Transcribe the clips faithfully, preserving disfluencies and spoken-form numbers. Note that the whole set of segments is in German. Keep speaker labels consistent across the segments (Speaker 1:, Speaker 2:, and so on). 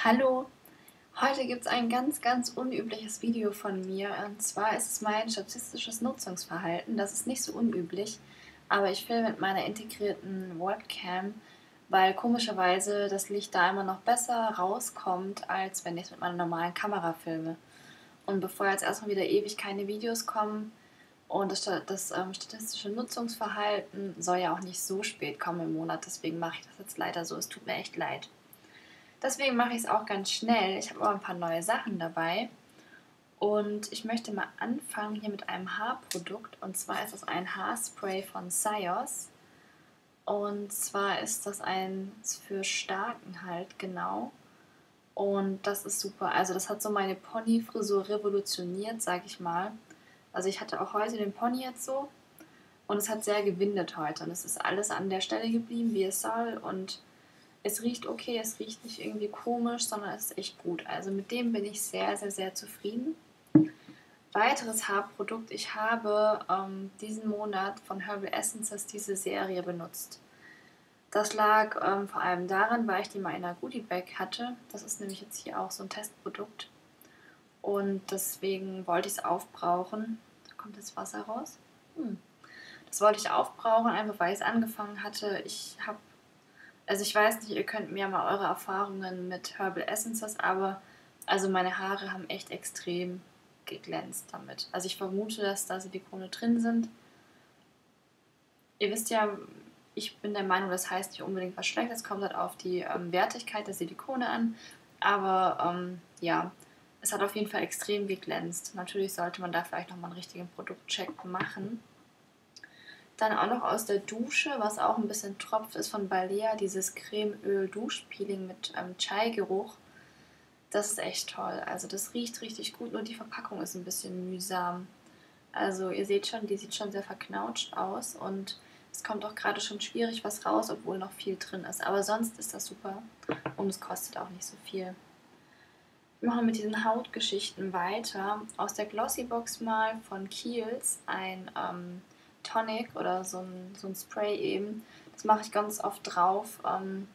Speaker 1: Hallo, heute gibt es ein ganz, ganz unübliches Video von mir. Und zwar ist es mein statistisches Nutzungsverhalten. Das ist nicht so unüblich, aber ich filme mit meiner integrierten Webcam, weil komischerweise das Licht da immer noch besser rauskommt, als wenn ich es mit meiner normalen Kamera filme. Und bevor jetzt erstmal wieder ewig keine Videos kommen und das, das ähm, statistische Nutzungsverhalten soll ja auch nicht so spät kommen im Monat, deswegen mache ich das jetzt leider so. Es tut mir echt leid. Deswegen mache ich es auch ganz schnell. Ich habe aber ein paar neue Sachen dabei. Und ich möchte mal anfangen hier mit einem Haarprodukt. Und zwar ist das ein Haarspray von Scios. Und zwar ist das ein für Starken halt, genau. Und das ist super. Also das hat so meine Ponyfrisur revolutioniert, sag ich mal. Also ich hatte auch heute den Pony jetzt so. Und es hat sehr gewindet heute. Und es ist alles an der Stelle geblieben, wie es soll. Und es riecht okay, es riecht nicht irgendwie komisch, sondern es ist echt gut. Also mit dem bin ich sehr, sehr, sehr zufrieden. Weiteres Haarprodukt, ich habe ähm, diesen Monat von Herbal Essences diese Serie benutzt. Das lag ähm, vor allem daran, weil ich die mal in einer Goodie Bag hatte. Das ist nämlich jetzt hier auch so ein Testprodukt. Und deswegen wollte ich es aufbrauchen. Da kommt jetzt Wasser raus. Hm. Das wollte ich aufbrauchen, einfach weil ich es angefangen hatte. Ich habe Also ich weiß nicht, ihr könnt mir mal eure Erfahrungen mit Herbal Essences, aber also meine Haare haben echt extrem geglänzt damit. Also ich vermute, dass da Silikone drin sind. Ihr wisst ja, ich bin der Meinung, das heißt nicht unbedingt was Schlechtes, kommt halt auf die ähm, Wertigkeit der Silikone an. Aber ähm, ja, es hat auf jeden Fall extrem geglänzt. Natürlich sollte man da vielleicht nochmal einen richtigen Produktcheck machen. Dann auch noch aus der Dusche, was auch ein bisschen tropft, ist von Balea dieses Cremeöl-Duschpeeling mit ähm, Chai-Geruch. Das ist echt toll. Also das riecht richtig gut, nur die Verpackung ist ein bisschen mühsam. Also ihr seht schon, die sieht schon sehr verknautscht aus und es kommt auch gerade schon schwierig was raus, obwohl noch viel drin ist. Aber sonst ist das super und es kostet auch nicht so viel. Wir machen mit diesen Hautgeschichten weiter. Aus der Glossybox mal von Kiehl's ein ähm, Tonic oder so ein, so ein Spray eben. Das mache ich ganz oft drauf. Ähm,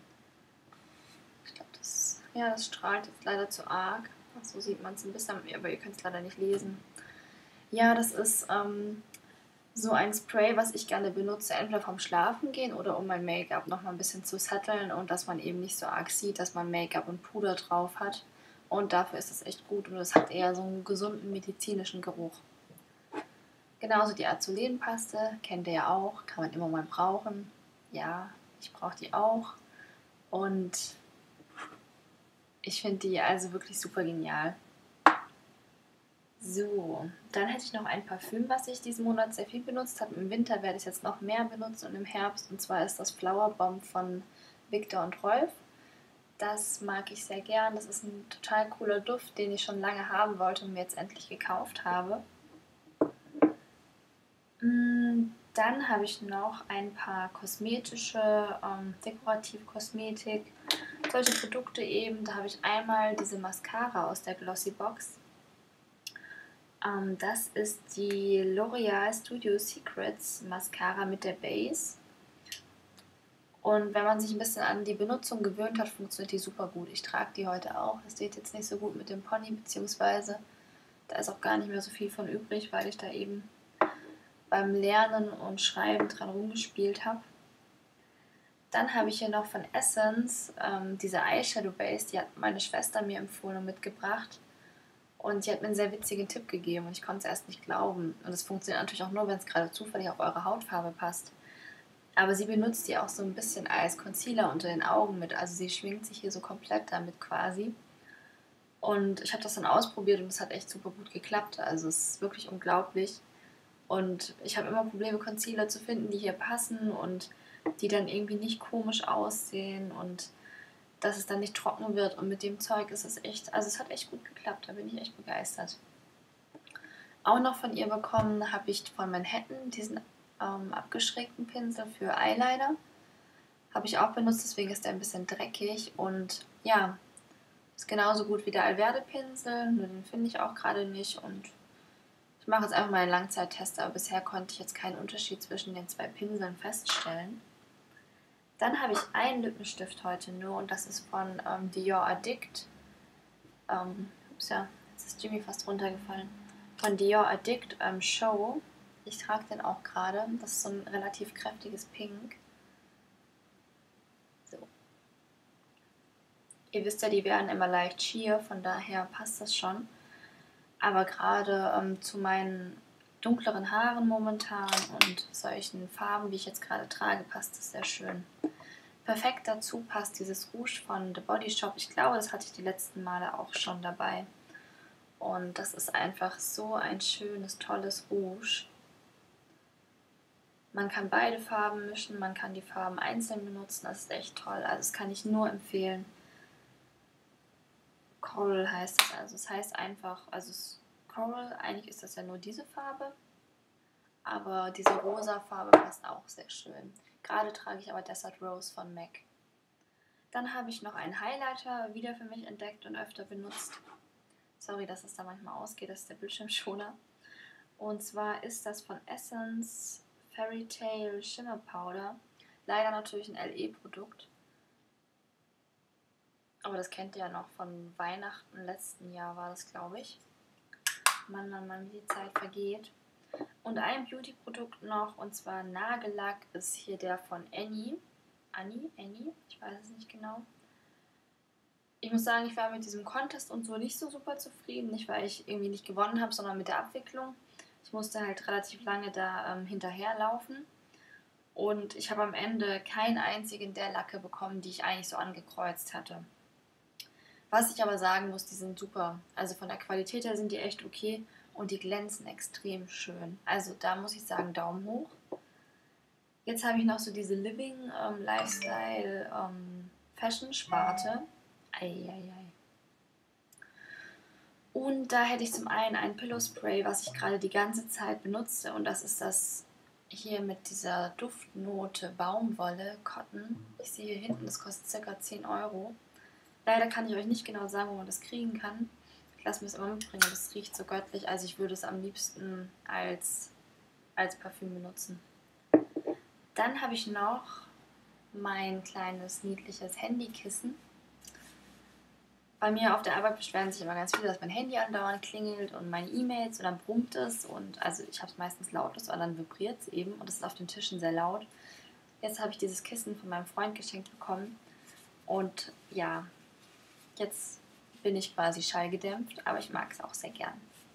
Speaker 1: ich glaube, das, ja, das strahlt jetzt leider zu arg. So sieht man es ein bisschen, aber ihr könnt es leider nicht lesen. Ja, das ist ähm, so ein Spray, was ich gerne benutze, entweder vom Schlafengehen oder um mein Make-up noch mal ein bisschen zu setteln und dass man eben nicht so arg sieht, dass man Make-up und Puder drauf hat. Und dafür ist es echt gut und es hat eher so einen gesunden medizinischen Geruch. Genauso die Azulenpaste, kennt ihr ja auch, kann man immer mal brauchen. Ja, ich brauche die auch. Und ich finde die also wirklich super genial. So, dann hätte ich noch ein Parfüm, was ich diesen Monat sehr viel benutzt habe. Im Winter werde ich es jetzt noch mehr benutzen und im Herbst. Und zwar ist das Flower Bomb von Viktor und Rolf. Das mag ich sehr gern. Das ist ein total cooler Duft, den ich schon lange haben wollte und mir jetzt endlich gekauft habe. Dann habe ich noch ein paar kosmetische, ähm, dekorative Kosmetik. Solche Produkte eben. Da habe ich einmal diese Mascara aus der Glossybox. Ähm, das ist die L'Oreal Studio Secrets Mascara mit der Base. Und wenn man sich ein bisschen an die Benutzung gewöhnt hat, funktioniert die super gut. Ich trage die heute auch. Das steht jetzt nicht so gut mit dem Pony, beziehungsweise da ist auch gar nicht mehr so viel von übrig, weil ich da eben beim Lernen und Schreiben dran rumgespielt habe. Dann habe ich hier noch von Essence ähm, diese Eyeshadow Base, die hat meine Schwester mir empfohlen und mitgebracht. Und die hat mir einen sehr witzigen Tipp gegeben und ich konnte es erst nicht glauben. Und es funktioniert natürlich auch nur, wenn es gerade zufällig auf eure Hautfarbe passt. Aber sie benutzt die auch so ein bisschen als Concealer unter den Augen mit. Also sie schminkt sich hier so komplett damit quasi. Und ich habe das dann ausprobiert und es hat echt super gut geklappt. Also es ist wirklich unglaublich. Und ich habe immer Probleme, Concealer zu finden, die hier passen und die dann irgendwie nicht komisch aussehen und dass es dann nicht trocken wird. Und mit dem Zeug ist es echt, also es hat echt gut geklappt. Da bin ich echt begeistert. Auch noch von ihr bekommen habe ich von Manhattan diesen ähm, abgeschrägten Pinsel für Eyeliner. Habe ich auch benutzt, deswegen ist der ein bisschen dreckig und ja, ist genauso gut wie der Alverde Pinsel, nur den finde ich auch gerade nicht und ich mache jetzt einfach mal einen Langzeittest, aber bisher konnte ich jetzt keinen Unterschied zwischen den zwei Pinseln feststellen. Dann habe ich einen Lippenstift heute nur und das ist von ähm, Dior Addict. Ähm, ups, ja, jetzt ist Jimmy fast runtergefallen. Von Dior Addict ähm, Show. Ich trage den auch gerade. Das ist so ein relativ kräftiges Pink. So. Ihr wisst ja, die werden immer leicht schier, von daher passt das schon. Aber gerade ähm, zu meinen dunkleren Haaren momentan und solchen Farben, wie ich jetzt gerade trage, passt das sehr schön. Perfekt dazu passt dieses Rouge von The Body Shop. Ich glaube, das hatte ich die letzten Male auch schon dabei. Und das ist einfach so ein schönes, tolles Rouge. Man kann beide Farben mischen, man kann die Farben einzeln benutzen. Das ist echt toll. Also das kann ich nur empfehlen. Coral heißt es. Also es heißt einfach, also es, Coral, eigentlich ist das ja nur diese Farbe. Aber diese rosa Farbe passt auch sehr schön. Gerade trage ich aber Desert Rose von M A C. Dann habe ich noch einen Highlighter wieder für mich entdeckt und öfter benutzt. Sorry, dass es da manchmal ausgeht, das ist der Bildschirmschoner. Und zwar ist das von Essence Fairy Tale Shimmer Powder. Leider natürlich ein L E-Produkt. Aber das kennt ihr ja noch von Weihnachten letzten Jahr war das, glaube ich. Mann, Mann, Mann, wie die Zeit vergeht. Und ein Beauty-Produkt noch, und zwar Nagellack, ist hier der von Annie. Annie? Annie? Ich weiß es nicht genau. Ich muss sagen, ich war mit diesem Contest und so nicht so super zufrieden. Nicht, weil ich irgendwie nicht gewonnen habe, sondern mit der Abwicklung. Ich musste halt relativ lange da ähm, hinterherlaufen. Und ich habe am Ende keinen einzigen der Lacke bekommen, die ich eigentlich so angekreuzt hatte. Was ich aber sagen muss, die sind super. Also von der Qualität her sind die echt okay und die glänzen extrem schön. Also da muss ich sagen, Daumen hoch. Jetzt habe ich noch so diese Living ähm, Lifestyle ähm, Fashion Sparte. Eieiei. Und da hätte ich zum einen ein Pillow Spray, was ich gerade die ganze Zeit benutze. Und das ist das hier mit dieser Duftnote Baumwolle, Cotton. Ich sehe hier hinten, das kostet ca. zehn Euro. Leider kann ich euch nicht genau sagen, wo man das kriegen kann. Ich lasse mir das immer mitbringen, das riecht so göttlich. Also ich würde es am liebsten als, als Parfüm benutzen. Dann habe ich noch mein kleines, niedliches Handykissen. Bei mir auf der Arbeit beschweren sich immer ganz viele, dass mein Handy andauernd klingelt und meine E-Mails und dann brummt es. Und also ich habe es meistens lautlos, aber dann vibriert es eben und es ist auf den Tischen sehr laut. Jetzt habe ich dieses Kissen von meinem Freund geschenkt bekommen. Und ja, jetzt bin ich quasi schallgedämpft, aber ich mag es auch sehr gern.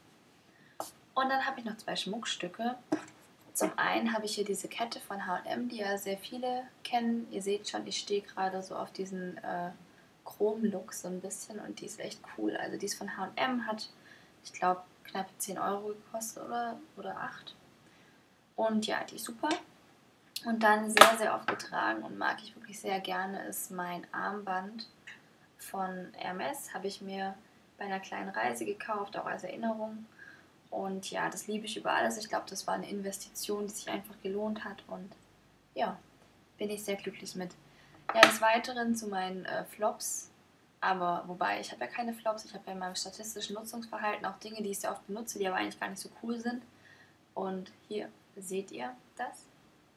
Speaker 1: Und dann habe ich noch zwei Schmuckstücke. Zum einen habe ich hier diese Kette von H und M, die ja sehr viele kennen. Ihr seht schon, ich stehe gerade so auf diesen äh, Chrom-Look so ein bisschen und die ist echt cool. Also die ist von H und M, hat, ich glaube, knapp zehn Euro gekostet oder, oder acht. Und ja, die ist super. Und dann sehr, sehr oft getragen und mag ich wirklich sehr gerne ist mein Armband von Hermes. Habe ich mir bei einer kleinen Reise gekauft, auch als Erinnerung. Und ja, das liebe ich über alles. Ich glaube, das war eine Investition, die sich einfach gelohnt hat. Und ja, bin ich sehr glücklich mit. Ja, des Weiteren zu meinen äh, Flops. Aber wobei, ich habe ja keine Flops. Ich habe ja in meinem statistischen Nutzungsverhalten auch Dinge, die ich sehr oft benutze, die aber eigentlich gar nicht so cool sind. Und hier seht ihr das.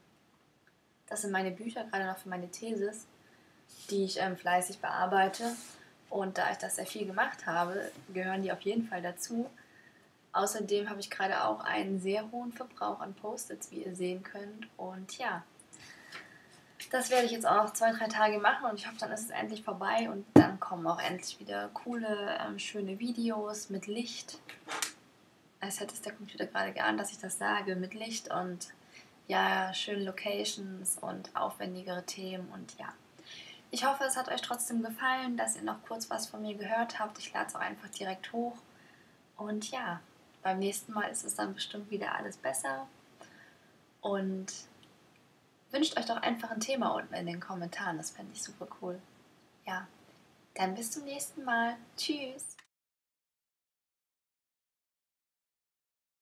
Speaker 1: Das sind meine Bücher, gerade noch für meine Thesis, die ich ähm, fleißig bearbeite. Und da ich das sehr viel gemacht habe, gehören die auf jeden Fall dazu. Außerdem habe ich gerade auch einen sehr hohen Verbrauch an Post-its, wie ihr sehen könnt. Und ja, das werde ich jetzt auch noch zwei, drei Tage machen und ich hoffe, dann ist es endlich vorbei und dann kommen auch endlich wieder coole, ähm, schöne Videos mit Licht. Als hätte es der Computer gerade geahnt, dass ich das sage, mit Licht und ja, schönen Locations und aufwendigere Themen und ja. Ich hoffe, es hat euch trotzdem gefallen, dass ihr noch kurz was von mir gehört habt. Ich lade es auch einfach direkt hoch. Und ja, beim nächsten Mal ist es dann bestimmt wieder alles besser. Und wünscht euch doch einfach ein Thema unten in den Kommentaren. Das fände ich super cool. Ja, dann bis zum nächsten Mal. Tschüss.